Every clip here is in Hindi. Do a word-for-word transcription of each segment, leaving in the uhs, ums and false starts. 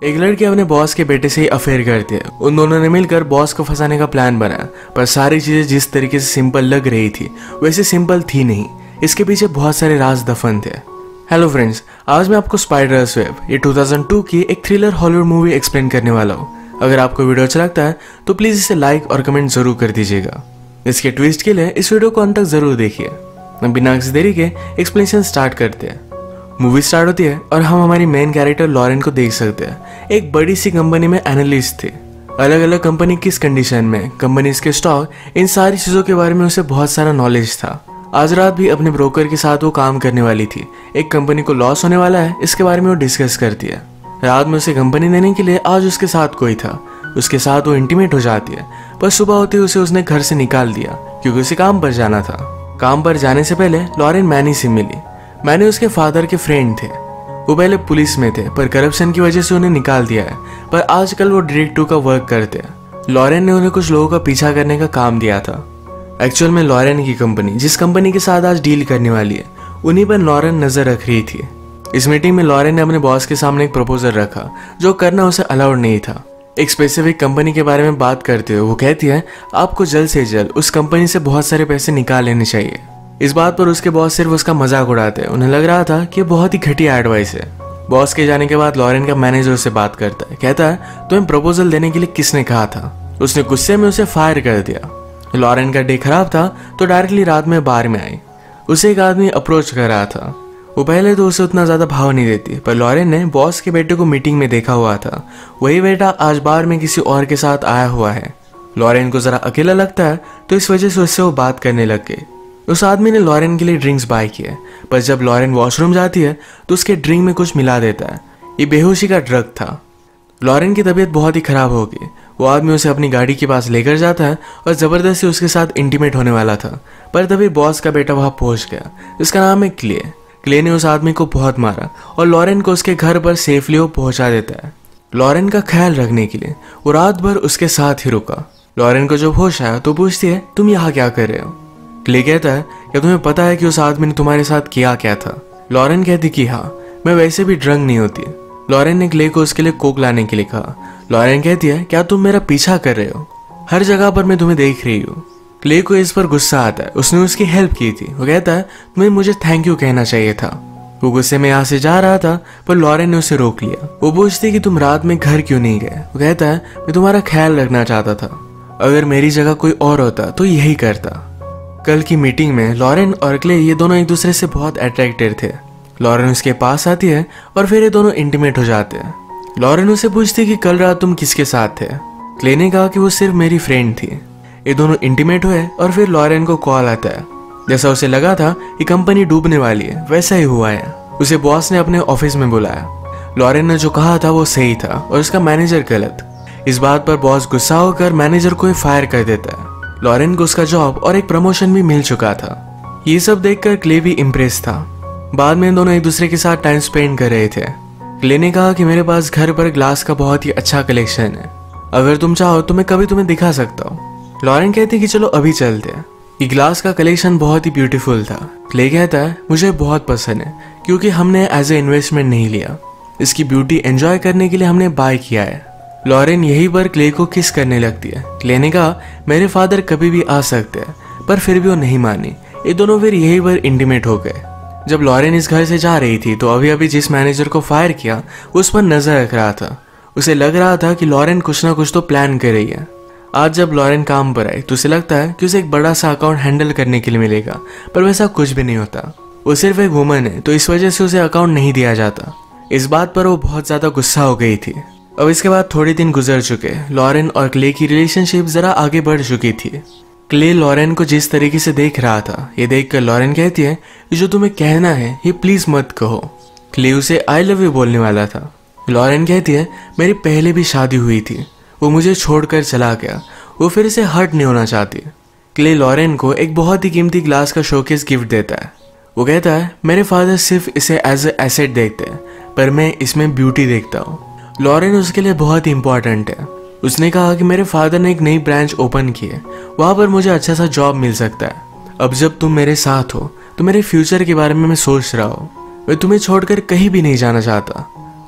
एक लड़की अपने बॉस के बेटे से ही अफेयर करती है। उन दोनों ने मिलकर बॉस को फंसाने का प्लान बनाया, पर सारी चीजें जिस तरीके से सिंपल लग रही थी वैसे सिंपल थी नहीं। इसके पीछे बहुत सारे राज दफन थे। हेलो फ्रेंड्स, आज मैं आपको स्पाइडर्स वेब ये दो हज़ार दो की एक थ्रिलर हॉलीवुड मूवी एक्सप्लेन करने वाला हूँ। अगर आपको वीडियो अच्छा लगता है तो प्लीज इसे लाइक और कमेंट जरूर कर दीजिएगा। इसके ट्विस्ट के लिए इस वीडियो को अंत तक जरूर देखिए। बिना किसी देरी के एक्सप्लेनेशन स्टार्ट करते हैं। मूवी स्टार्ट होती है और हम हमारी मेन कैरेक्टर लॉरेन को देख सकते हैं। एक बड़ी सी कंपनी में एनालिस्ट थे। अलग अलग कंपनी किस कंडीशन में, कंपनीज के स्टॉक, इन सारी चीजों के बारे में उसे बहुत सारा नॉलेज था। आज रात भी अपने ब्रोकर के साथ वो काम करने वाली थी। एक कंपनी को लॉस होने वाला है, इसके बारे में वो डिस्कस करती है। रात में उसे कंपनी देने के लिए आज उसके साथ कोई था। उसके साथ वो इंटीमेट हो जाती है, पर सुबह होते उसे उसने घर से निकाल दिया क्योंकि उसे काम पर जाना था। काम पर जाने से पहले लॉरेन मैनी से मिली। मैनी उसके फादर के फ्रेंड थे। वो पहले पुलिस में थे, पर करप्शन की वजह से उन्हें निकाल दिया है। पर आजकल वो डिटेक्टिव का वर्क करते हैं। लॉरेन ने उन्हें कुछ लोगों का पीछा करने का काम दिया था। एक्चुअल में लॉरेन की कंपनी जिस कंपनी के साथ आज डील करने वाली है, उन्हीं पर लॉरेन नजर रख रही थी। इस मीटिंग में लॉरेन ने अपने बॉस के सामने एक प्रपोजल रखा जो करना उसे अलाउड नहीं था। एक स्पेसिफिक कंपनी के बारे में बात करते हुए वो कहती है, आपको जल्द से जल्द उस कंपनी से बहुत सारे पैसे निकाल लेने चाहिए। इस बात पर उसके बॉस सिर्फ उसका मजाक उड़ाते हैं। उन्हें लग रहा था कि बहुत ही घटिया एडवाइस है। बॉस के जाने के बाद लॉरेन का मैनेजर उससे बात करता है। कहता है, तुम्हें प्रपोजल देने के लिए किसने कहा था? उसने गुस्से में उसे फायर कर दिया। लॉरेन का डे खराब था तो डायरेक्टली रात में बार में आई। उसे एक आदमी अप्रोच कर रहा था। वो पहले तो उसे उतना ज्यादा भाव नहीं देती, पर लॉरेन ने बॉस के बेटे को मीटिंग में देखा हुआ था। वही बेटा आज बार में किसी और के साथ आया हुआ है। लॉरेन को जरा अकेला लगता है तो इस वजह से उससे वो बात करने लग गई। उस आदमी ने लॉरेन के लिए ड्रिंक्स बाय किए, पर जब लॉरेन वॉशरूम जाती है तो उसके ड्रिंक में कुछ मिला देता है। ये बेहोशी का ड्रग था। लॉरेन की तबीयत बहुत ही खराब हो गई। वो आदमी उसे अपनी गाड़ी के पास लेकर जाता है और जबरदस्ती उसके साथ इंटीमेट होने वाला था, पर तभी बॉस का बेटा वहां पहुंच गया, जिसका नाम है क्ले। क्ले ने उस आदमी को बहुत मारा और लॉरेन को उसके घर पर सेफली वो पहुंचा देता है। लॉरेन का ख्याल रखने के लिए वो रात भर उसके साथ ही रुका। लॉरेन को जब होश आया तो पूछती है, तुम यहाँ क्या कर रहे हो? क्ले कहता है, क्या तुम्हें पता है कि उस आदमी ने तुम्हारे साथ किया क्या था? लॉरेन कहती कि हाँ, मैं वैसे भी ड्रंक नहीं होती। लॉरेन ने क्ले को उसके लिए कोक लाने के लिए कहा। लॉरेन कहती है, क्या तुम मेरा पीछा कर रहे हो? हर जगह पर मैं तुम्हें देख रही हूँ। क्ले को इस पर गुस्सा आता है। उसने उसकी हेल्प की थी। वो कहता है, तुम्हें मुझे थैंक यू कहना चाहिए था। वो गुस्से में यहाँ से जा रहा था, पर लॉरेन ने उसे रोक लिया। वो पूछती कि तुम रात में घर क्यों नहीं गए? वो कहता है, मैं तुम्हारा ख्याल रखना चाहता था। अगर मेरी जगह कोई और होता तो यही करता। कल की मीटिंग में लॉरेन और क्ले ये दोनों एक दूसरे से बहुत अट्रैक्टेड थे। लॉरेन उसके पास आती है और फिर ये दोनों इंटीमेट हो जाते हैं। लॉरेन उसे पूछती कि कल रात तुम किसके साथ थे? क्ले ने कहा कि वो सिर्फ मेरी फ्रेंड थी। ये दोनों इंटीमेट हुए और फिर लॉरेन को कॉल आता है। जैसा उसे लगा था कि कंपनी डूबने वाली है, वैसा ही हुआ है। उसे बॉस ने अपने ऑफिस में बुलाया। लॉरेन ने जो कहा था वो सही था और उसका मैनेजर गलत। इस बात पर बॉस गुस्सा होकर मैनेजर को फायर कर देता है। लॉरेन को उसका जॉब और एक प्रमोशन भी मिल चुका था। ये सब देखकर क्ले भी इम्प्रेस था। बाद में दोनों एक दूसरे के साथ टाइम स्पेंड कर रहे थे। क्ले ने कहा कि मेरे पास घर पर ग्लास का बहुत ही अच्छा कलेक्शन है। अगर तुम चाहो तो मैं कभी तुम्हें दिखा सकता हूँ। लॉरेन कहती कि चलो अभी चलते हैं। ये ग्लास का कलेक्शन बहुत ही ब्यूटीफुल था। क्ले कहता है, मुझे बहुत पसंद है क्योंकि हमने एज ए इन्वेस्टमेंट नहीं लिया। इसकी ब्यूटी एंजॉय करने के लिए हमने बाय किया है। लॉरेन यही पर क्ले को किस करने लगती है। क्ले ने कहा, मेरे फादर कभी भी आ सकते हैं, पर फिर भी वो नहीं मानी। ये दोनों फिर यही पर इंटीमेट हो गए। जब लॉरेन इस घर से जा रही थी तो अभी अभी जिस मैनेजर को फायर किया उस पर नजर रख रहा था। उसे लग रहा था कि लॉरेन कुछ ना कुछ तो प्लान कर रही है। आज जब लॉरेन काम पर आई तो उसे लगता है कि उसे एक बड़ा सा अकाउंट हैंडल करने के लिए मिलेगा, पर वैसा कुछ भी नहीं होता। वो सिर्फ एक वुमन है तो इस वजह से उसे अकाउंट नहीं दिया जाता। इस बात पर वो बहुत ज्यादा गुस्सा हो गई थी। अब इसके बाद थोड़े दिन गुजर चुके। लॉरेन और क्ले की रिलेशनशिप जरा आगे बढ़ चुकी थी। क्ले लॉरेन को जिस तरीके से देख रहा था, ये देखकर लॉरेन कहती है, जो तुम्हें कहना है ये प्लीज मत कहो। क्ले उसे आई लव यू बोलने वाला था। लॉरेन कहती है, मेरी पहले भी शादी हुई थी, वो मुझे छोड़कर चला गया, वो फिर से हर्ट नहीं होना चाहती। क्ले लॉरेन को एक बहुत ही कीमती ग्लास का शोकेस गिफ्ट देता है। वो कहता है, मेरे फादर सिर्फ इसे एज ए एसेट देखते हैं, पर मैं इसमें ब्यूटी देखता हूँ। लॉरेन उसके लिए बहुत ही इंपॉर्टेंट है। उसने कहा कि मेरे फादर ने एक नई ब्रांच ओपन की है, वहां पर मुझे अच्छा सा जॉब मिल सकता है। अब जब तुम मेरे साथ हो तो मेरे फ्यूचर के बारे में मैं सोच रहा हूँ। मैं तुम्हें छोड़कर कहीं भी नहीं जाना चाहता।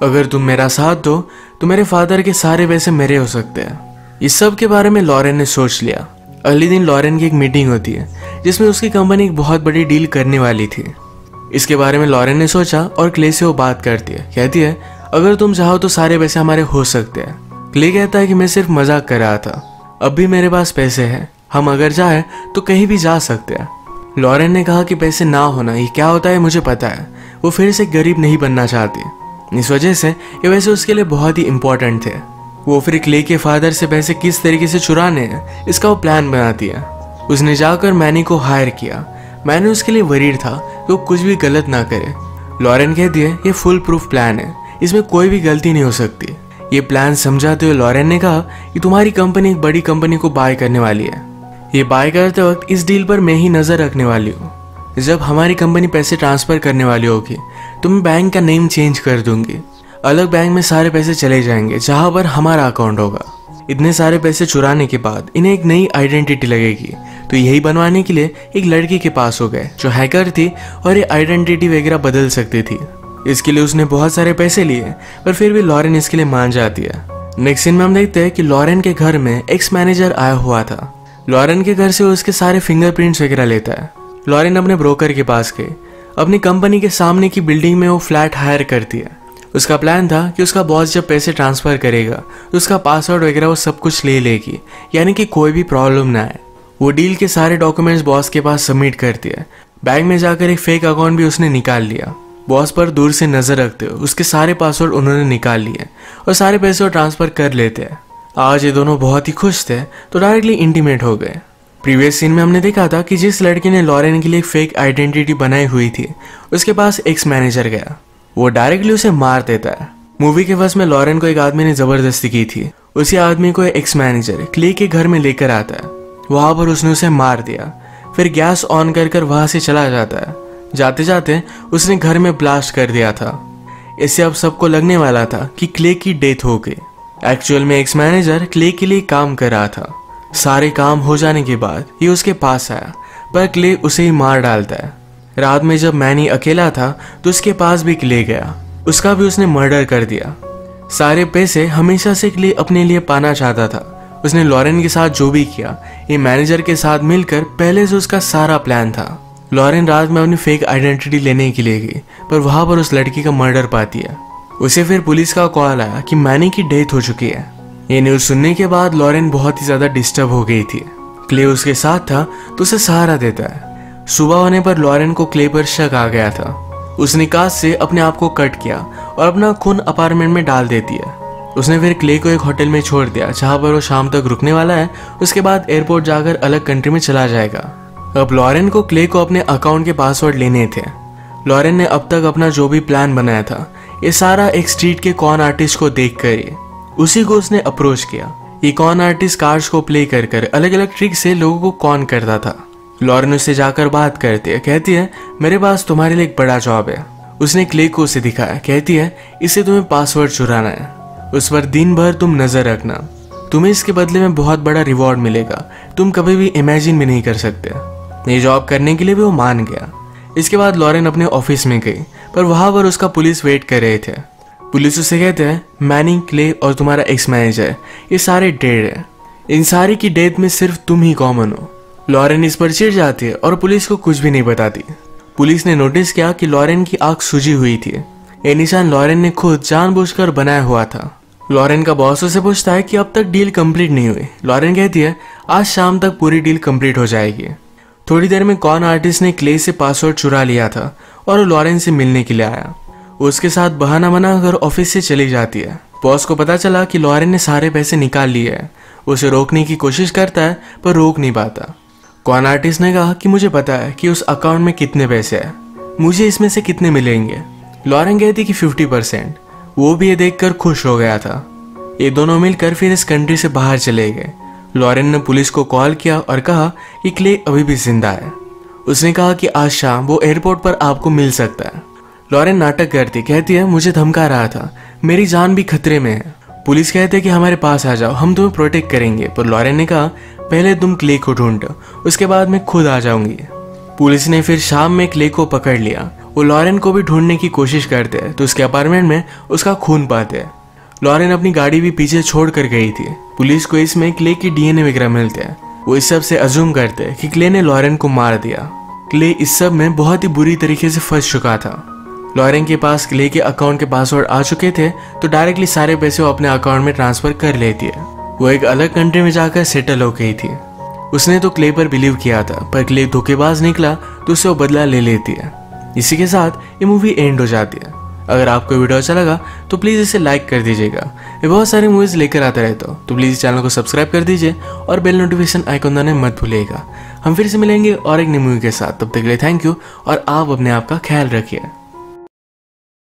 अगर तुम मेरा साथ दो तो मेरे फादर के सारे पैसे मेरे हो सकते हैं। इस सब के बारे में लॉरेन ने सोच लिया। अगले दिन लॉरेन की एक मीटिंग होती है जिसमें उसकी कंपनी एक बहुत बड़ी डील करने वाली थी। इसके बारे में लॉरेन ने सोचा और क्ले से वो बात करती है। कहती है अगर तुम चाहो तो सारे पैसे हमारे हो सकते हैं। क्ले कहता है कि मैं सिर्फ मजाक कर रहा था, अब भी मेरे पास पैसे हैं, हम अगर चाहे तो कहीं भी जा सकते हैं। लॉरेन ने कहा कि पैसे ना होना ये क्या होता है मुझे पता है, वो फिर से गरीब नहीं बनना चाहती। इस वजह से ये वैसे उसके लिए बहुत ही इंपॉर्टेंट थे। वो फिर क्ले के फादर से पैसे किस तरीके से चुराने हैं इसका वो प्लान बनाती है। उसने जाकर मैनी को हायर किया। मैंने उसके लिए वरीड था कि वो कुछ भी गलत ना करे। लॉरेन कहती है ये फुल प्रूफ प्लान है, इसमें कोई भी गलती नहीं हो सकती। ये प्लान समझाते हुए लॉरेन ने कहा कि तुम्हारी कंपनी एक बड़ी कंपनी को बाय करने वाली है। ये बाय करते वक्त इस डील पर मैं ही नजर रखने वाली हूँ। जब हमारी कंपनी पैसे ट्रांसफर करने वाली होगी तो मैं बैंक का नेम चेंज कर दूंगी। अलग बैंक में सारे पैसे चले जाएंगे जहां पर हमारा अकाउंट होगा। इतने सारे पैसे चुराने के बाद इन्हें एक नई आइडेंटिटी लगेगी, तो यही बनवाने के लिए एक लड़की के पास हो गए जो हैकर थी और ये आइडेंटिटी वगैरह बदल सकती थी। इसके लिए उसने बहुत सारे पैसे लिए, पर फिर भी लॉरेन इसके लिए मान जाती है। नेक्स्ट सीन में हम देखते हैं कि लॉरेन के घर में एक्स मैनेजर आया हुआ था। लॉरेन के घर से उसके सारे फिंगरप्रिंट्स वगैरह लेता है। लॉरेन अपने ब्रोकर के पास गई। अपनी कंपनी के सामने की बिल्डिंग में वो फ्लैट हायर करती है। उसका प्लान था कि उसका बॉस जब पैसे ट्रांसफर करेगा तो उसका पासवर्ड वगैरह वो सब कुछ ले लेगी, यानी कि कोई भी प्रॉब्लम ना आए। वो डील के सारे डॉक्यूमेंट्स बॉस के पास सबमिट करती है। बैंक में जाकर एक फेक अकाउंट भी उसने निकाल लिया। बॉस पर दूर से नजर रखते हुए उसके सारे पासवर्ड उन्होंने निकाल लिए और सारे पैसे वो ट्रांसफर कर लेते हैं। आज ये दोनों बहुत ही खुश थे तो डायरेक्टली इंटीमेट हो गए। प्रीवियस सीन में हमने देखा था कि जिस लड़की ने लॉरेन के लिए एक फेक आइडेंटिटी बनाई हुई थी उसके पास एक्स मैनेजर गया। वो डायरेक्टली उसे मार देता है। मूवी के फर्स्ट में लॉरेन को एक आदमी ने जबरदस्ती की थी। उसी आदमी को एक्स मैनेजर क्ले के घर में लेकर आता है। वहां पर उसने उसे मार दिया, फिर गैस ऑन कर कर वहां से चला जाता है। जाते जाते उसने घर में ब्लास्ट कर दिया था। इससे अब सबको लगने वाला था कि क्ले की डेथ हो गई। एक्चुअल में एक्स मैनेजर क्ले के लिए काम कर रहा था। सारे काम हो जाने के बाद ये उसके पास आया, पर क्ले उसे ही मार डालता है। रात में जब मैनी अकेला था तो उसके पास भी क्ले गया, उसका भी उसने मर्डर कर दिया। सारे पैसे हमेशा से क्ले अपने लिए पाना चाहता था। उसने लॉरेन के साथ जो भी किया ये मैनेजर के साथ मिलकर पहले से उसका सारा प्लान था। लॉरेन रात में अपनी फेक आइडेंटिटी लेने के लिए गई, पर वहां पर उस लड़की का मर्डर पाती है। उसे फिर पुलिस का कॉल आया कि मैनी की डेथ हो चुकी है। ये न्यूज सुनने के बाद लॉरेन बहुत ही ज्यादा डिस्टर्ब हो गई थी। क्ले उसके साथ था तो उसे सहारा देता है। सुबह होने पर लॉरेन को क्ले पर शक आ गया था। उसने कांच से अपने आप को कट किया और अपना खून अपार्टमेंट में डाल देती है। उसने फिर क्ले को एक होटल में छोड़ दिया जहां पर वो शाम तक रुकने वाला है। उसके बाद एयरपोर्ट जाकर अलग कंट्री में चला जाएगा। अब लॉरेन को क्ले को अपने अकाउंट के पासवर्ड लेने थे। लॉरेन ने अब तक अपना जो भी प्लान बनाया था ये सारा एक स्ट्रीट के कॉन आर्टिस्ट को देख कर ही उसी को उसने अप्रोच किया। ये कॉन आर्टिस्ट कार्ड्स को प्ले कर कर अलग अलग ट्रिक से लोगों को कॉन करता था। लॉरेन उससे जाकर बात करती है। कहती है मेरे पास तुम्हारे लिए एक बड़ा जॉब है। उसने क्ले को उसे दिखाया। कहती है इससे तुम्हें पासवर्ड चुराना है, उस पर दिन भर तुम नजर रखना, तुम्हें इसके बदले में बहुत बड़ा रिवॉर्ड मिलेगा, तुम कभी भी इमेजिन भी नहीं कर सकते। ये जॉब करने के लिए भी वो मान गया। इसके बाद लॉरेन अपने ऑफिस में गई, पर वहां पर उसका पुलिस वेट कर रहे थे। पुलिस उसे कहते हैं मैनी, क्ले और तुम्हारा एक्स मैनेजर ये सारे डेड है। इन सारी की डेथ में सिर्फ तुम ही कॉमन हो। लॉरेन इस पर चिढ़ जाती है और पुलिस को कुछ भी नहीं बताती। पुलिस ने नोटिस किया कि लॉरेन की आंख सूजी हुई थी। ये निशान लॉरेन ने खुद जानबूझकर बनाया हुआ था। लॉरेन का बॉस उसे पूछता है कि अब तक डील कंप्लीट नहीं हुई। लॉरेन कहती है आज शाम तक पूरी डील कंप्लीट हो जाएगी। थोड़ी देर में कॉन आर्टिस्ट ने क्ले से पासवर्ड चुरा लिया था और वो लॉरेन से मिलने के लिए आया। उसके साथ बहाना बनाकर ऑफिस से चली जाती है। बॉस को पता चला कि लॉरेन ने सारे पैसे निकाल लिए हैं। उसे रोकने की कोशिश करता है पर रोक नहीं पाता। कॉन आर्टिस्ट ने कहा कि मुझे पता है कि उस अकाउंट में कितने पैसे हैं, मुझे इसमें से कितने मिलेंगे। लॉरेन कहती कि फिफ्टी परसेंट। वो भी ये देखकर खुश हो गया था। ये दोनों मिलकर फिर इस कंट्री से बाहर चले गए। लॉरेन ने पुलिस को कॉल किया और कहा कि क्ले अभी भी जिंदा है। उसने कहा कि आज शाम वो एयरपोर्ट पर आपको मिल सकता है। लॉरेन नाटक करती, कहती है मुझे धमका रहा था, मेरी जान भी खतरे में है। पुलिस कहते कि हमारे पास आ जाओ, हम तुम्हें प्रोटेक्ट करेंगे। पर लॉरेन ने कहा पहले तुम क्ले को ढूंढो, उसके बाद मैं खुद आ जाऊंगी। पुलिस ने फिर शाम में क्ले को पकड़ लिया। वो लॉरेन को भी ढूंढने की कोशिश करते हैं तो उसके अपार्टमेंट में उसका खून पाते हैं। लॉरेन अपनी गाड़ी भी पीछे छोड़ कर गई थी। पुलिस को इसमें क्ले की डीएनए वगैरह मिलते हैं। वो इस सब से अज्यूम करते हैं कि क्ले ने लॉरेन को मार दिया। क्ले इस सब में बहुत ही बुरी तरीके से फंस चुका था। लॉरेन के पास क्ले के अकाउंट के पासवर्ड आ चुके थे तो डायरेक्टली सारे पैसे वो अपने अकाउंट में ट्रांसफर कर लेती है। वो एक अलग कंट्री में जाकर सेटल हो गई थी। उसने तो क्ले पर बिलीव किया था, पर क्ले धोखेबाज निकला तो उससे वो बदला ले लेती है। इसी के साथ ये मूवी एंड हो जाती है। अगर आपको वीडियो अच्छा लगा तो प्लीज़ इसे लाइक कर दीजिएगा। मैं बहुत सारी मूवीज़ लेकर आता रहता हूँ, तो प्लीज़ चैनल को सब्सक्राइब कर दीजिए और बेल नोटिफिकेशन आइकन दबाना मत भूलिएगा। हम फिर से मिलेंगे और एक नई मूवी के साथ। तब तक के लिए थैंक यू और आप अपने आप का ख्याल रखिए।